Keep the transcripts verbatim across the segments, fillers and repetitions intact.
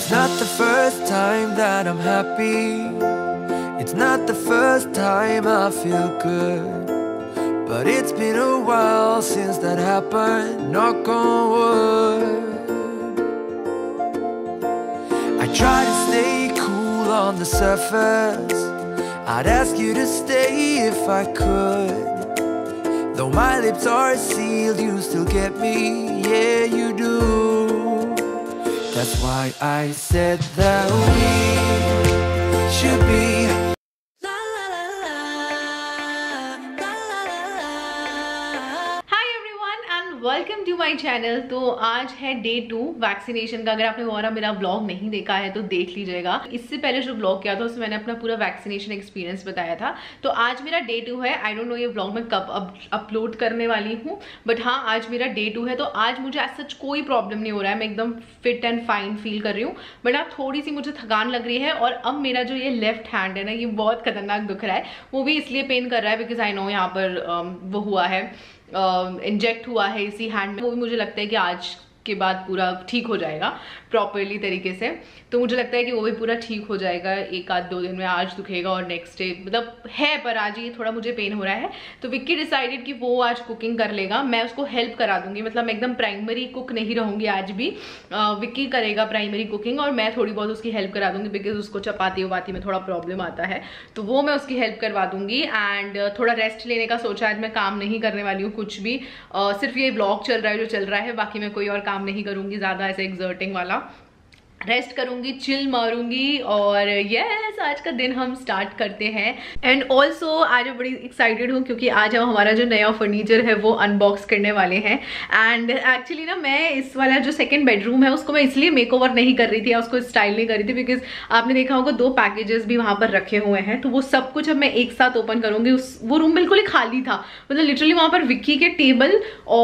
It's not the first time that I'm happy. It's not the first time I feel good. But it's been a while since that happened, knock on wood. I try to stay cool on the surface. I'd ask you to stay if I could. Though my lips are sealed, you still get me, yeah you do. That's why I said that we should be. Welcome to my channel. तो आज है day to vaccination का। अगर आपने और मेरा vlog नहीं देखा है तो देख लीजिएगा। इससे पहले जो व्लॉग किया था उसमें मैंने अपना पूरा वैक्सीनेशन एक्सपीरियंस बताया था। तो आज मेरा डे टू है। आई डोंट नो ये व्लॉग मैं कब अब अपलोड करने वाली हूँ, बट हाँ आज मेरा डे टू है। तो आज मुझे आज सच कोई प्रॉब्लम नहीं हो रहा है, मैं एकदम फिट एंड फाइन फील कर रही हूँ। बट हाँ थोड़ी सी मुझे थकान लग रही है और अब मेरा जो ये लेफ्ट हैंड है ना, ये बहुत खतरनाक दुख रहा है। वो भी इसलिए पेन कर रहा है बिकॉज आई नो यहाँ पर um, वो हुआ है, इंजेक्ट uh, हुआ है इसी हैंड में। वो भी मुझे लगता है कि आज के बाद पूरा ठीक हो जाएगा प्रॉपरली तरीके से। तो मुझे लगता है कि वो भी पूरा ठीक हो जाएगा एक आध दो दिन में। आज दुखेगा और नेक्स्ट डे मतलब है, पर आज ये थोड़ा मुझे पेन हो रहा है। तो विक्की डिसाइडेड कि वो आज कुकिंग कर लेगा, मैं उसको हेल्प करा दूंगी। मतलब मैं एकदम प्राइमरी कुक नहीं रहूंगी आज भी। विक्की करेगा प्राइमरी कुकिंग और मैं थोड़ी बहुत उसकी हेल्प करा दूंगी बिकॉज उसको चपाती वपाती में थोड़ा प्रॉब्लम आता है। तो वो मैं उसकी हेल्प करवा दूंगी एंड थोड़ा रेस्ट लेने का सोचा। आज मैं काम नहीं करने वाली हूँ कुछ भी, uh, सिर्फ ये ब्लॉग चल रहा है जो चल रहा है। बाकी मैं कोई और काम नहीं करूंगी ज़्यादा ऐसे एक्सर्टिंग वाला। रेस्ट करूंगी, चिल मारूंगी और यस आज का दिन हम स्टार्ट करते हैं। एंड ऑल्सो आज मैं बड़ी एक्साइटेड हूँ क्योंकि आज हम हमारा जो नया फर्नीचर है वो अनबॉक्स करने वाले हैं। एंड एक्चुअली ना मैं इस वाला जो सेकंड बेडरूम है उसको मैं इसलिए मेकओवर नहीं कर रही थी या उसको स्टाइल नहीं कर रही थी बिकॉज आपने देखा होगा दो पैकेजेस भी वहाँ पर रखे हुए हैं। तो वो सब कुछ अब मैं एक साथ ओपन करूँगी। उस वो रूम बिल्कुल ही खाली था, मतलब लिटरली वहाँ पर विक्की के टेबल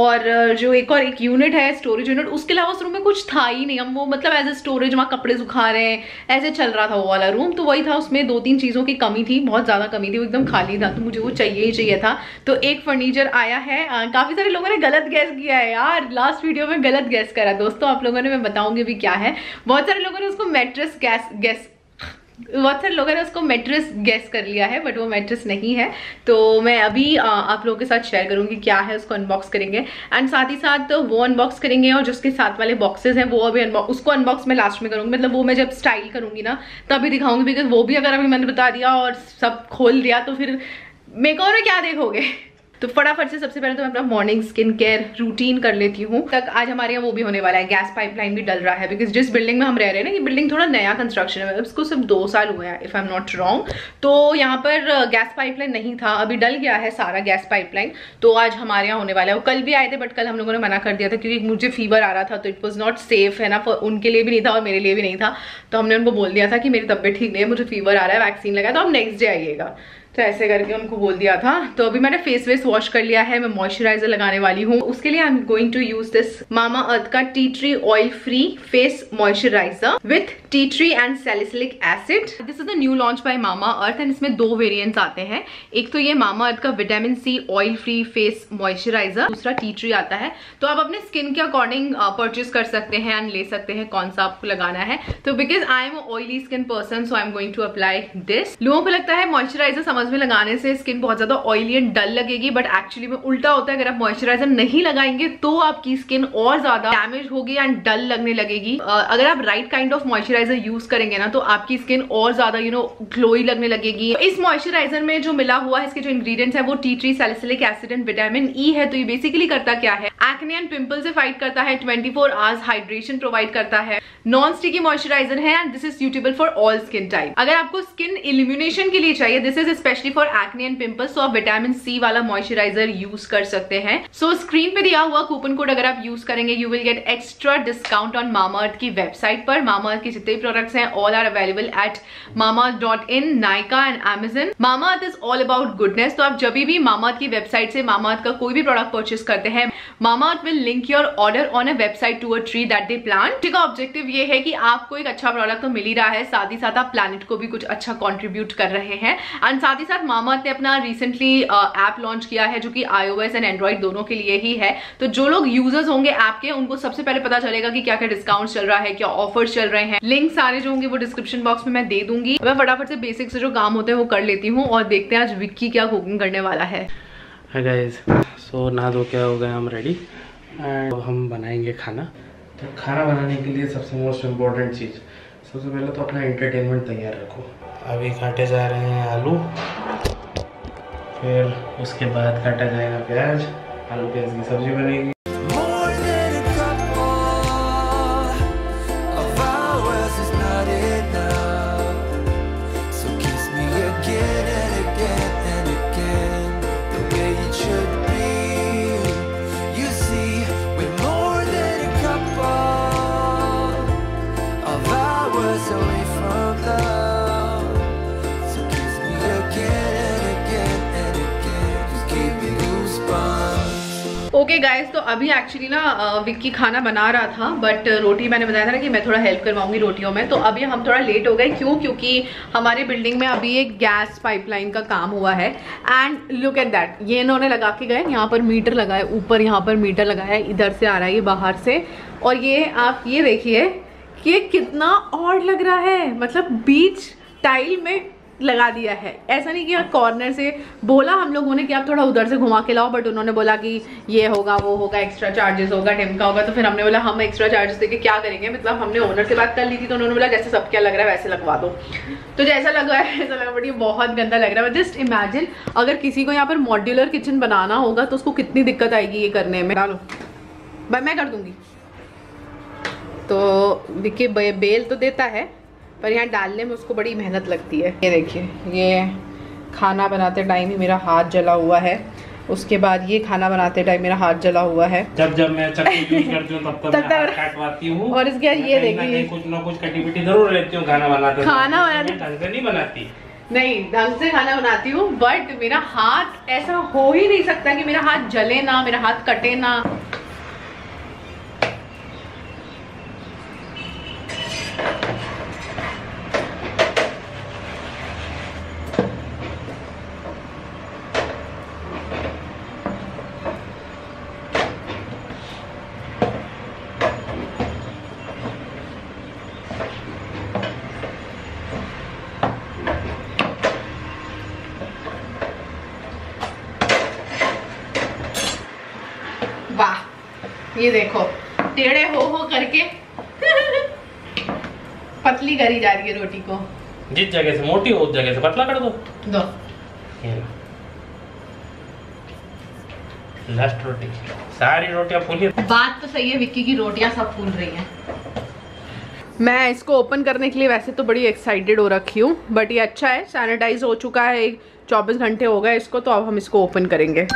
और जो एक और एक यूनिट है स्टोरेज यूनिट, उसके अलावा उस रूम में कुछ था ही नहीं। हम वो मतलब एज ए स्टोरेज वहाँ कपड़े सुखा रहे हैं ऐसे चल रहा था वो वाला रूम। तो वही था, उसमें दो तीन चीजों की कमी थी, बहुत ज्यादा कमी थी, वो एकदम खाली था। तो मुझे वो चाहिए ही चाहिए था। तो एक फर्नीचर आया है। आ, काफी सारे लोगों ने गलत गैस किया है यार, लास्ट वीडियो में गलत गैस करा दोस्तों आप लोगों ने। मैं बताऊंगी भी क्या है। बहुत सारे लोगों ने उसको मैट्रेस गैस गैस बहुत सारे लोगों ने उसको मैट्रेस गैस कर लिया है, बट वो मैट्रेस नहीं है। तो मैं अभी आ, आप लोगों के साथ शेयर करूंगी क्या है, उसको अनबॉक्स करेंगे एंड साथ ही साथ तो वो अनबॉक्स करेंगे और जिसके साथ वाले बॉक्सेस हैं वो अभी अनबॉक्स उसको अनबॉक्स मैं लास्ट में करूंगी। मतलब वो मैं जब स्टाइल करूंगी ना तभी दिखाऊंगी बिकॉज वो भी अगर अभी मैंने बता दिया और सब खोल दिया तो फिर मेकओवर में क्या देखोगे। तो फटाफट से सबसे पहले तो मैं अपना मॉर्निंग स्किन केयर रूटीन कर लेती हूँ। तक आज हमारे यहाँ वो भी होने वाला है, गैस पाइपलाइन भी डल रहा है बिकॉज जिस बिल्डिंग में हम रह रहे हैं ना, ये बिल्डिंग थोड़ा नया कंस्ट्रक्शन है, मतलब इसको सिर्फ दो साल हुए हैं if I am not wrong. तो यहाँ पर गैस पाइपलाइन नहीं था, अभी डल गया है सारा गैस पाइपलाइन। तो आज हमारे यहाँ होने वाला है। वो कल भी आए थे बट कल हम लोगों ने मना कर दिया था क्योंकि मुझे फीवर आ रहा था तो इट वॉज नॉट सेफ है ना, उनके लिए भी नहीं था और मेरे लिए भी नहीं था। तो हमने उनको बोल दिया था कि मेरी तबियत ठीक नहीं है, मुझे फीवर आ रहा है, वैक्सीन लगा तो आप नेक्स्ट डे आइएगा। तो ऐसे करके उनको बोल दिया था। तो अभी मैंने फेस वेस वॉश कर लिया है, मैं मॉइस्चराइजर लगाने वाली हूँ। उसके लिए I am going to use this Mamaearth का tea tree oil free face moisturiser with tea tree and salicylic acid. This is the new launch by Mamaearth and इसमें दो वेरिएंट्स आते हैं। एक तो ये मामा अर्थ का vitamin C oil free face moisturiser, दूसरा टी ट्री आता है। तो आप अपने स्किन के अकॉर्डिंग परचेज कर सकते हैं एंड ले सकते हैं कौन सा आपको लगाना है। तो because I am oily skin person so I am going to apply this. लोगों को लगता है मॉइस्चराइजर समझ में लगाने से स्किन बहुत ज्यादा ऑयली एंड डल लगेगी, बट एक्चुअली में उल्टा होता है। अगर आप मॉइस्चराइजर नहीं लगाएंगे तो आपकी स्किन और ज्यादा डैमेज होगी एंड डल लगने लगेगी। uh, अगर आप right kind of moisturiser use करेंगे ना तो आपकी स्किन और ज्यादा यू नो ग्लोई लगने लगेगी। तो इस मॉइस्चराइजर में जो मिला हुआ है, इसके जो इंग्रेडिएंट्स है वो tea tree salicylic acid and vitamin E है। तो ये बेसिकली करता क्या है, एक्ने एंड पिंपल से फाइट करता है, twenty four hours hydration provide करता है, नॉन स्टिकी मॉइस्चराइजर है and this is suitable for all skin type. अगर आपको स्किन इल्यूमिनेशन के लिए चाहिए, this is specially for acne and pimples, तो आप विटामिन सी वाला मॉइस्चराइजर यूज कर सकते हैं। सो so, स्क्रीन पे दिया हुआ कूपन कोड अगर आप यूज करेंगे you will get extra discount on Mamaearth की वेबसाइट पर। मामाअर्थ के जितने प्रोडक्ट्स हैं all are available at Mamaearth dot in, Nykaa and Amazon. Mamaearth is all about goodness. तो आप जब भी मामाअर्थ की वेबसाइट से मामाअर्थ का कोई भी प्रोडक्ट परचेस करते हैं, Mamaearth will link your order on a website to a tree that they plant. ठीक है, ऑब्जेक्टिव ये है कि आपको एक अच्छा प्रोडक्ट तो मिल ही रहा है, साथ ही साथ आप प्लैनेट को भी कुछ अच्छा कॉन्ट्रीब्यूट कर रहे हैं एंड साथ ही ही साथ मामाअर्थ ने अपना रिसेंटली ऐप लॉन्च किया है जो कि आईओएस एंड एंड्रॉइड दोनों के लिए ही है। तो जो लोग यूजर्स होंगे ऐप के, उनको सबसे पहले पता चलेगा कि क्या क्या डिस्काउंट चल रहा है, क्या ऑफर्स चल रहे हैं। लिंक सारे जो होंगे वो डिस्क्रिप्शन बॉक्स में मैं दे दूंगी। मैं फटाफट से बेसिक से जो काम होते हैं वो कर लेती हूँ और देखते हैं आज विक्की क्या कुकिंग करने वाला है। हाय गाइस, सो नहा धो के हो गए हम रेडी एंड अब हम बनाएंगे खाना। तो खाना बनाने के लिए सबसे मोस्ट इम्पोर्टेंट चीज़, सबसे पहले तो अपना एंटरटेनमेंट तैयार रखो। अभी काटे जा रहे हैं आलू, फिर उसके बाद काटा जाएगा प्याज, आलू प्याज की सब्जी बनेगी। ओके गाइस, तो अभी एक्चुअली ना विक्की खाना बना रहा था, बट रोटी मैंने बताया था ना कि मैं थोड़ा हेल्प करवाऊंगी रोटियों में। तो अभी हम थोड़ा लेट हो गए, क्यों? क्योंकि हमारी बिल्डिंग में अभी एक गैस पाइपलाइन का काम हुआ है एंड लुक एट दैट, ये इन्होंने लगा के गए। यहाँ पर मीटर लगा है, ऊपर यहाँ पर मीटर लगा है, इधर से आ रहा है ये बाहर से। और ये आप ये देखिए कि ये कितना ऑड लग रहा है, मतलब बीच टाइल में लगा दिया है। ऐसा नहीं कि कॉर्नर से बोला हम लोगों ने कि आप थोड़ा उधर से घुमा के लाओ, बट उन्होंने बोला कि ये होगा वो होगा, एक्स्ट्रा चार्जेस होगा, ढिमका होगा। तो फिर हमने बोला हम एक्स्ट्रा चार्जेस देके क्या करेंगे, मतलब हमने ओनर से बात कर ली थी तो उन्होंने बोला जैसे सब क्या लग रहा है वैसे लगवा दो। तो जैसा लगा है वैसा लगा, बट ये बहुत गंदा लग रहा है। जस्ट इमेजिन अगर किसी को यहाँ पर मॉड्यूलर किचन बनाना होगा तो उसको कितनी दिक्कत आएगी ये करने में। डालो भाई, मैं कर दूंगी। तो देखिए बेल तो देता है पर यहाँ डालने में उसको बड़ी मेहनत लगती है। ये देखिए, ये खाना बनाते टाइम ही मेरा हाथ जला हुआ है। उसके बाद ये खाना बनाते टाइम मेरा हाथ जला हुआ है। जब जब मैं चक्कू यूज करती हूँ तब तब मैं हाथ काटवाती हूँ। और इसके बाद ये देखिए, कुछ ना कुछ कटी-पिटी जरूर रहती हूँ खाना बनाते। खाना बनाते ढंग से नहीं बनाती, नहीं ढंग से खाना बनाती हूँ, बट मेरा हाथ ऐसा हो ही नहीं सकता कि मेरा हाथ जले ना, मेरा हाथ कटे ना। वाह, ये देखो टेढ़े हो हो करके पतली करी जा रही है रोटी को। जिस जगह से मोटी हो उस जगह से पतला कर दो। दो लास्ट रोटी, सारी रोटियां फूली। बात तो सही है, विक्की की रोटियां सब फूल रही हैं। मैं इसको ओपन करने के लिए वैसे तो बड़ी एक्साइटेड हो रखी हूँ, बट ये अच्छा है, सैनिटाइज हो चुका है, चौबीस घंटे हो गए इसको। तो अब हम इसको ओपन करेंगे।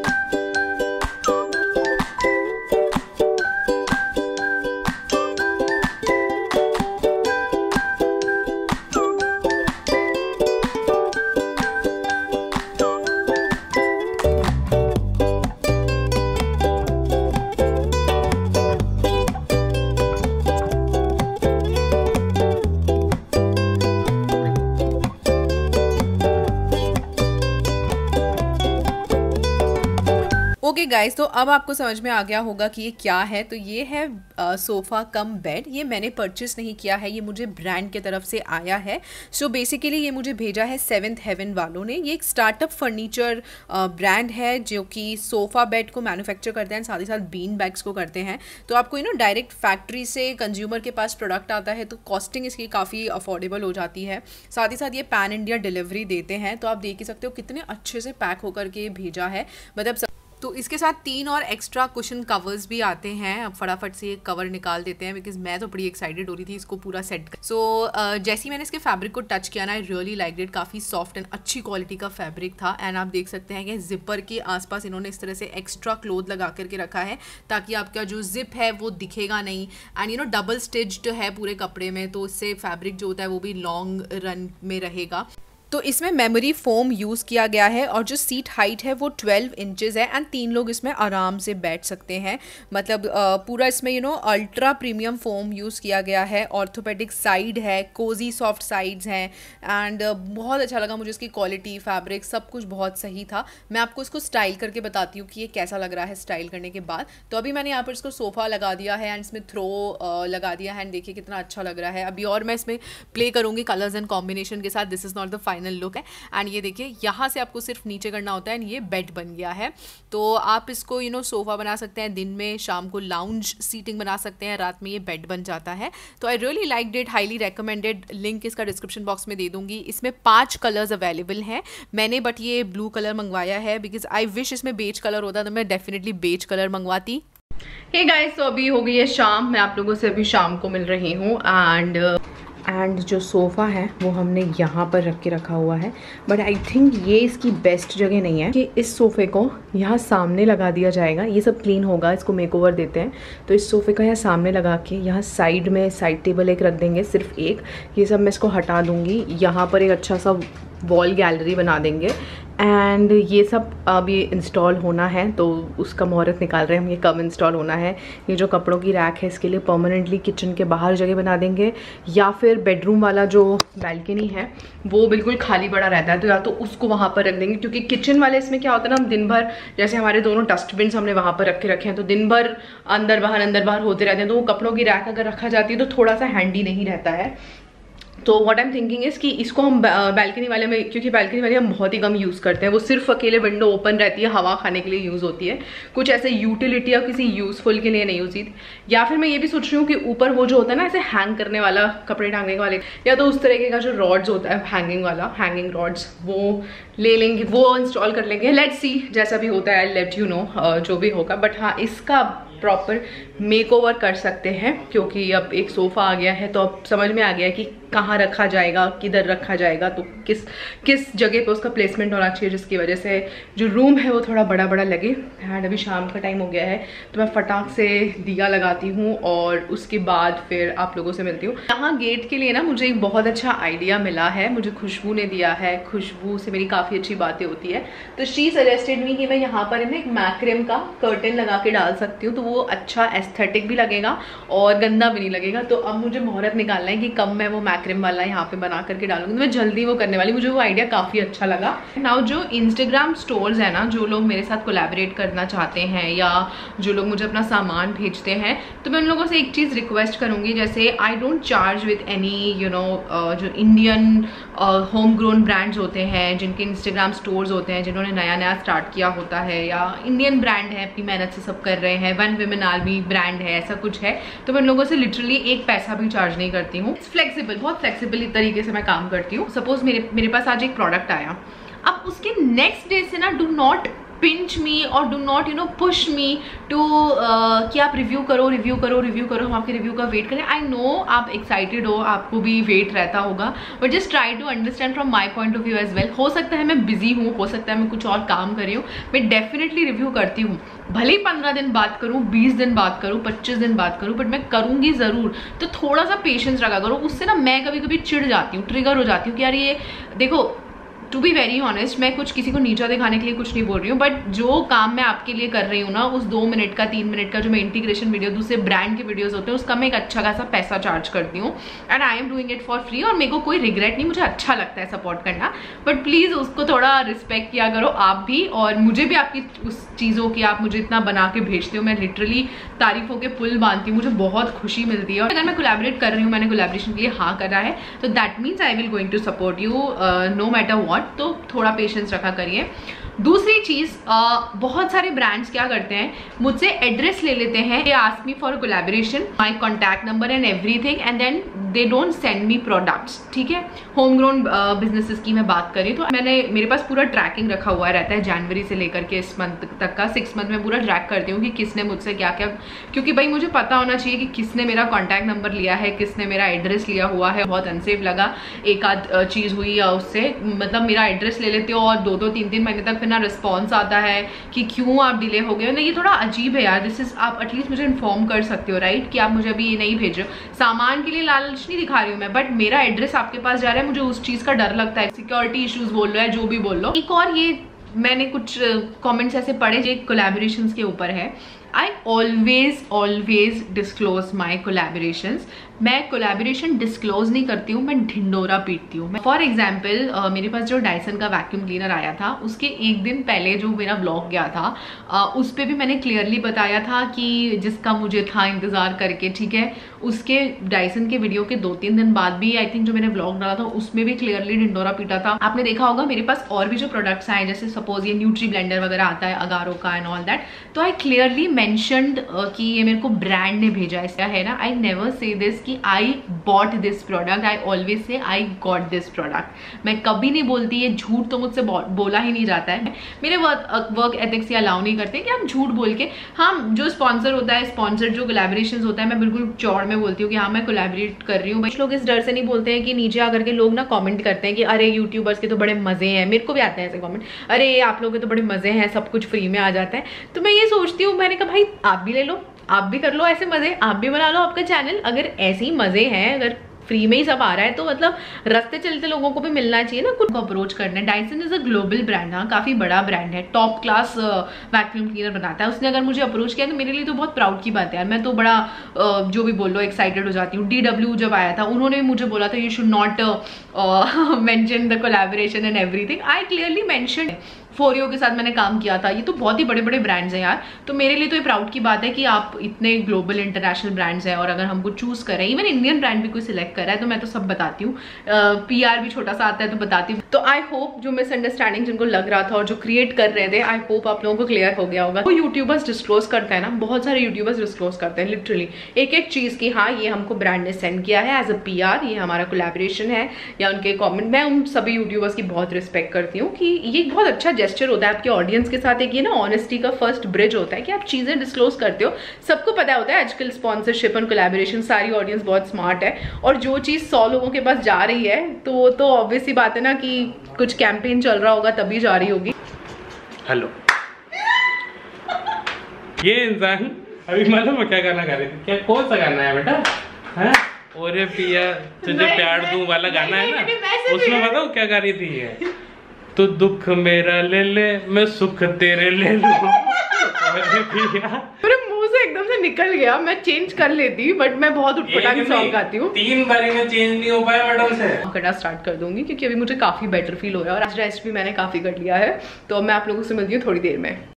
ओके गाइस, तो अब आपको समझ में आ गया होगा कि ये क्या है। तो ये है सोफ़ा कम बेड। ये मैंने परचेस नहीं किया है, ये मुझे ब्रांड के तरफ से आया है। सो so बेसिकली ये मुझे भेजा है सेवंथ हेवन वालों ने। ये एक स्टार्टअप फर्नीचर ब्रांड है जो कि सोफ़ा बेड को मैन्युफैक्चर करते हैं, साथ ही साथ बीन बैग्स को करते हैं। तो आपको यू नो डायरेक्ट फैक्ट्री से कंज्यूमर के पास प्रोडक्ट आता है, तो कॉस्टिंग इसकी काफ़ी अफोर्डेबल हो जाती है। साथ ही साथ ये पैन इंडिया डिलीवरी देते हैं। तो आप देख ही सकते हो कितने अच्छे से पैक होकर के भेजा है, मतलब। तो इसके साथ तीन और एक्स्ट्रा कुशन कवर्स भी आते हैं। अब फटाफट से ये कवर निकाल देते हैं, बिकॉज मैं तो बड़ी एक्साइटेड हो रही थी इसको पूरा सेट कर। सो so, uh, जैसे ही मैंने इसके फैब्रिक को टच किया ना, आई रियली लाइक इट। काफ़ी सॉफ्ट एंड अच्छी क्वालिटी का फैब्रिक था। एंड आप देख सकते हैं कि जिपर के आसपास इन्होंने इस तरह से एक्स्ट्रा क्लोथ लगा करके रखा है, ताकि आपका जो जिप है वो दिखेगा नहीं। And you know double stitched है पूरे कपड़े में, तो इससे फैब्रिक जो होता है वो भी लॉन्ग रन में रहेगा। तो इसमें मेमोरी फोम यूज़ किया गया है और जो सीट हाइट है वो ट्वेल्व इंचेस है एंड तीन लोग इसमें आराम से बैठ सकते हैं। मतलब पूरा इसमें you know ultra premium foam use किया गया है, ऑर्थोपेडिक साइड है, कोजी सॉफ्ट साइड्स हैं एंड बहुत अच्छा लगा मुझे इसकी क्वालिटी, फैब्रिक सब कुछ बहुत सही था। मैं आपको इसको स्टाइल करके बताती हूँ कि ये कैसा लग रहा है स्टाइल करने के बाद। तो अभी मैंने यहाँ पर इसको सोफ़ा लगा दिया है एंड इसमें थ्रो लगा दिया है एंड देखिए कितना अच्छा लग रहा है। अभी और मैं इसमें प्ले करूँगी कलर्स एंड कॉम्बिनेशन के साथ। This is not the final look है एंड ये देखिए यहाँ से आपको सिर्फ नीचे करना होता है एंड ये बेड बन गया है। तो आप इसको यू नो सोफ़ा बना सकते हैं, दिन में शाम को लाउंज सीटिंग बना सकते हैं, रात में ये बेड बन जाता है। तो I really liked it, highly recommended. Link इसका डिस्क्रिप्शन बॉक्स में दे दूँगी। इसमें पाँच कलर्स अवेलेबल हैं मैंने, बट ये ब्लू कलर मंगवाया है बिकॉज आई विश इसमें बेज कलर होता तो मैं डेफिनेटली बेज कलर मंगवाती। हे गाइस, तो अभी हो गई है शाम, मैं आप लोगों से अभी शाम को मिल रही हूँ एंड एंड जो सोफ़ा है वो हमने यहाँ पर रख के रखा हुआ है, बट आई थिंक ये इसकी बेस्ट जगह नहीं है कि इस सोफ़े को यहाँ सामने लगा दिया जाएगा। ये सब क्लीन होगा, इसको मेकओवर देते हैं, तो इस सोफ़े का यहाँ सामने लगा के यहाँ साइड में साइड टेबल एक रख देंगे, सिर्फ एक। ये सब मैं इसको हटा दूँगी, यहाँ पर एक अच्छा सा वॉल गैलरी बना देंगे एंड ये सब अभी इंस्टॉल होना है तो उसका मुहूर्त निकाल रहे हैं हम, ये कब इंस्टॉल होना है। ये जो कपड़ों की रैक है इसके लिए परमानेंटली किचन के बाहर जगह बना देंगे, या फिर बेडरूम वाला जो बैल्कनी है वो बिल्कुल खाली पड़ा रहता है तो या तो उसको वहाँ पर रख देंगे, क्योंकि किचन वाले इसमें क्या होता है ना, हम दिन भर जैसे हमारे दोनों डस्टबिन हमने वहाँ पर रखे रखे हैं तो दिन भर अंदर बाहर अंदर बाहर होते रहते हैं, तो वो कपड़ों की रैक अगर रखा जाती है तो थोड़ा सा हैंडी नहीं रहता है। तो what I am thinking is कि इसको हम बैल्कनी वाले में, क्योंकि बैल्कनी वाले हम बहुत ही कम यूज़ करते हैं, वो सिर्फ अकेले विंडो ओपन रहती है, हवा खाने के लिए यूज़ होती है, कुछ ऐसे यूटिलिटी या किसी यूज़फुल के लिए नहीं होती। या फिर मैं ये भी सोच रही हूँ कि ऊपर वो जो होता है ना ऐसे हैंग करने वाला, कपड़े टांगने वाले, या तो उस तरीके का जो रॉड्स होता है हैंगिंग वाला, हैंगिंग रॉड्स, वो ले लेंगे, वो इंस्टॉल कर लेंगे। लेट्स सी जैसा भी होता है, लेट यू नो जो भी होगा। बट हाँ, इसका प्रॉपर मेकओवर कर सकते हैं क्योंकि अब एक सोफ़ा आ गया है तो अब समझ में आ गया है कि कहाँ रखा जाएगा, किधर रखा जाएगा, तो किस किस जगह पे उसका प्लेसमेंट होना चाहिए, जिसकी वजह से जो रूम है वो थोड़ा बड़ा बड़ा लगे। एंड अभी शाम का टाइम हो गया है तो मैं फटाक से दिया लगाती हूँ और उसके बाद फिर आप लोगों से मिलती हूँ। यहाँ गेट के लिए ना मुझे एक बहुत अच्छा आइडिया मिला है, मुझे खुशबू ने दिया है, खुशबू से मेरी काफ़ी अच्छी बातें होती है, तो शी सजेस्टेड मी कि मैं यहाँ पर ना एक मैक्रेम का कर्टन लगा के डाल सकती हूँ, तो वो अच्छा एस्थेटिक भी लगेगा और गंदा भी नहीं लगेगा। तो अब मुझे मुहूर्त निकालना है कि कब मैं वो मैक्रेम वाला यहाँ पे बना करके डालूंगी, तो मैं जल्दी वो करने वाली, मुझे वो आइडिया काफ़ी अच्छा लगा। नाउ जो इंस्टाग्राम स्टोर्स है ना, जो लोग मेरे साथ कोलैबोरेट करना चाहते हैं या जो लोग मुझे अपना सामान भेजते हैं, तो मैं उन लोगों से एक चीज़ रिक्वेस्ट करूँगी, जैसे I don't charge with any you know जो इंडियन होम ग्रोन ब्रांड्स होते हैं, जिनके इंस्टाग्राम स्टोर्स होते हैं, जिन्होंने नया नया स्टार्ट किया होता है, या इंडियन ब्रांड है, अपनी मेहनत से सब कर रहे हैं, वन विमेन आर्मी ब्रांड है, ऐसा कुछ है, तो मैं उन लोगों से लिटरली एक पैसा भी चार्ज नहीं करती हूँ। इट्स फ्लेक्सिबल, बहुत फ्लेक्सिबल तरीके से मैं काम करती हूँ। सपोज मेरे मेरे पास आज एक प्रोडक्ट आया, अब उसके नेक्स्ट डे से ना डू नॉट पिंच मी और do not you know push me to कि आप रिव्यू करो रिव्यू करो रिव्यू करो हम आपके रिव्यू का वेट करें। आई नो आप एक्साइटेड हो, आपको भी वेट रहता होगा, but just try to understand from my point of view as well. हो सकता है मैं बिजी हूँ, हो सकता है मैं कुछ और काम कर रही हूँ, मैं डेफिनेटली रिव्यू करती हूँ, भले ही पंद्रह दिन बात करूँ, बीस दिन बात करूँ, पच्चीस दिन बात करूँ, बट मैं करूँगी ज़रूर। तो थोड़ा सा पेशेंस रखा करो। उससे ना मैं कभी कभी चिढ़ जाती हूँ, ट्रिगर हो जाती हूँ कि यार ये देखो, टू बी वेरी ऑनेस्ट, मैं कुछ किसी को नीचा दिखाने के लिए कुछ नहीं बोल रही हूँ, बट जो काम मैं आपके लिए कर रही हूँ ना, उस दो मिनट का तीन मिनट का जो मैं इंटीग्रेशन वीडियो दूसरे ब्रांड के वीडियोस होते हैं उसका मैं एक अच्छा खासा पैसा चार्ज करती हूँ and I am doing it for free. और मेरे को कोई रिग्रेट नहीं, मुझे अच्छा लगता है सपोर्ट करना, बट प्लीज़ उसको थोड़ा रिस्पेक्ट किया करो आप भी, और मुझे भी आपकी उस चीज़ों की, आप मुझे इतना बना के भेजते हो, मैं लिटरली तारीफों के पुल बांधती हूँ, मुझे बहुत खुशी मिलती है। और अगर मैं कोलैबोरेट कर रही हूँ, मैंने कोलैबोरेशन के लिए हाँ करा है, तो that means I will going to support you no matter what. तो थोड़ा पेशेंस रखा करिए। दूसरी चीज, बहुत सारे ब्रांड्स क्या करते हैं, मुझसे एड्रेस ले लेते हैं, they ask me for collaboration, my contact number and everything, and then they don't send me products. ठीक है, होम ग्रोन बिजनेसेस की मैं बात करी तो मैंने, मेरे पास पूरा ट्रैकिंग रखा हुआ रहता है जनवरी से लेकर के इस मंथ तक का, सिक्स मंथ में पूरा ट्रैक करती हूँ कि किसने मुझसे क्या क्या, क्योंकि भाई मुझे पता होना चाहिए कि किसने मेरा कॉन्टैक्ट नंबर लिया है, किसने मेरा एड्रेस लिया हुआ है। बहुत अनसेफ लगा एक आध चीज़ हुई उससे, मतलब मेरा एड्रेस ले लेते हो और दो दो तीन तीन महीने तक फिर ना रिस्पॉन्स आता है कि क्यों आप डिले हो गए हो ना, ये थोड़ा अजीब है यार। दिस इज, आप एटलीस्ट मुझे इन्फॉर्म कर सकते हो राइट कि आप मुझे अभी ये नहीं भेज रहे हो। सामान के लिए लालच नहीं दिखा रही हूँ मैं, बट मेरा एड्रेस आपके पास जा रहा है, मुझे उस चीज़ का डर लगता है। सिक्योरिटी इशूज़ बोल लो या जो भी बोल लो। एक और ये मैंने कुछ कमेंट्स ऐसे पढ़े जो कोलैबोरेशंस के ऊपर है। I always always disclose my collaborations. मैं कोलैबोरेशन डिस्क्लोज नहीं करती हूँ, मैं ढिंडोरा पीटती हूँ। फॉर एग्जाम्पल uh, मेरे पास जो डायसन का वैक्यूम क्लीनर आया था उसके एक दिन पहले जो मेरा ब्लॉग गया था uh, उस पर भी मैंने क्लियरली बताया था कि जिसका मुझे था इंतज़ार करके, ठीक है। उसके डायसन के वीडियो के दो तीन दिन बाद भी आई थिंक जो मैंने ब्लॉग डाला था उसमें भी क्लियरली ढिंडोरा पीटा था। आपने देखा होगा मेरे पास और भी जो प्रोडक्ट्स आए, जैसे सपोज ये न्यूट्री ब्लेंडर वगैरह आता है अगारो का एंड ऑल दैट, तो आई क्लियरली मैंशनड कि ये मेरे को ब्रांड ने भेजा है ना। आई नेवर से दिस कि I bought this product, I always say I got this product. मैं कभी नहीं बोलती, ये झूठ तो मुझसे बोला ही नहीं जाता है। मेरे वर्क एथिक्स ये अलाउ नहीं करते कि आप झूठ बोल के, हाँ जो स्पॉन्सर होता है, स्पॉन्सर जो कोलैबोरेशंस होता है, मैं बिल्कुल चौड़ में बोलती हूँ कि हाँ मैं कोलैबोरेट कर रही हूँ। कुछ लोग इस डर से नहीं बोलते हैं कि नीचे आकर के लोग ना कमेंट करते हैं कि अरे यूट्यूबर्स के तो बड़े मजे हैं। मेरे को भी आते हैं ऐसे कमेंट, अरे आप लोगों के तो बड़े मजे हैं, सब कुछ फ्री में आ जाता है। तो मैं ये सोचती हूँ, मैंने कहा भाई आप भी ले लो, आप भी कर लो ऐसे मजे, आप भी बना लो आपका चैनल। अगर ऐसे ही मजे हैं, अगर फ्री में ही सब आ रहा है तो मतलब रास्ते चलते लोगों को भी मिलना चाहिए ना, कुछ को अप्रोच करना है। Dyson is a global brand, हाँ काफी बड़ा ब्रांड है, टॉप क्लास वैक्यूम क्लीनर बनाता है। उसने अगर मुझे अप्रोच किया तो मेरे लिए तो बहुत प्राउड की बात है यार। मैं तो बड़ा uh, जो भी बोल लो एक्साइटेड हो जाती हूँ। डी डब्ल्यू जब आया था उन्होंने मुझे बोला था you should not mention the collaboration and everything. I clearly mention फोरियो के साथ मैंने काम किया था। ये तो बहुत ही बड़े बड़े ब्रांड्स हैं यार, तो मेरे लिए तो ये प्राउड की बात है कि आप इतने ग्लोबल इंटरनेशनल ब्रांड्स हैं और अगर हमको चूज करें, इवन इंडियन ब्रांड भी कोई सिलेक्ट कर रहा है तो मैं तो सब बताती हूँ। पीआर भी छोटा सा आता है तो बताती हूँ। तो आई होप जो मिसअंडरस्टैंडिंग जिनको लग रहा था और जो क्रिएट कर रहे थे, आई होप आप लोगों को क्लियर हो गया होगा। वो यूट्यूबर्स डिस्क्लोज करते हैं ना, बहुत सारे यूट्यूबर्स डिस्क्लोज करते हैं लिटरली एक एक चीज की, हाँ ये हमको ब्रांड ने सेंड किया है एज अ पी आर, ये हमारा कोलैबोरेशन है, या उनके कॉमेंट। मैं उन सभी यूट्यूबर्स की बहुत रिस्पेक्ट करती हूँ कि ये बहुत अच्छा जेस्चर होता है आपके ऑडियंस के साथ। एक ये ना ऑनेस्टी का फर्स्ट ब्रिज होता है कि आप चीजें डिस्क्लोज करते हो। सबको पता होता है आजकल स्पॉन्सरशिप और कोलैबोरेशन, सारी ऑडियंस बहुत स्मार्ट है और जो चीज सौ लोगों के पास जा रही है तो तो ऑब्वियस ही बात है ना कि कुछ कैंपेन चल रहा होगा तभी जा रही होगी। हेलो, ये इंसान अभी मालूम है क्या गाना गा रही थी? क्या कौन सा गाना है बेटा? हैं? ओरे पिया तुझे प्यार दूं वाला गाना है ना, उसमें बताओ क्या गा रही थी ये? तो दुख मेरा ले ले, मैं सुख तेरे ले लूं। मेरे मुंह से एकदम से निकल गया, मैं चेंज कर लेती बट मैं बहुत उठपटांग सॉन्ग गाती हूँ। तीन बारी में चेंज नहीं हो पाया मैडम से। करना स्टार्ट कर दूंगी क्योंकि अभी मुझे काफी बेटर फील हो रहा है और आज रेस्ट भी मैंने काफी कर लिया है। तो मैं आप लोगों से मिलती हूँ थोड़ी देर में।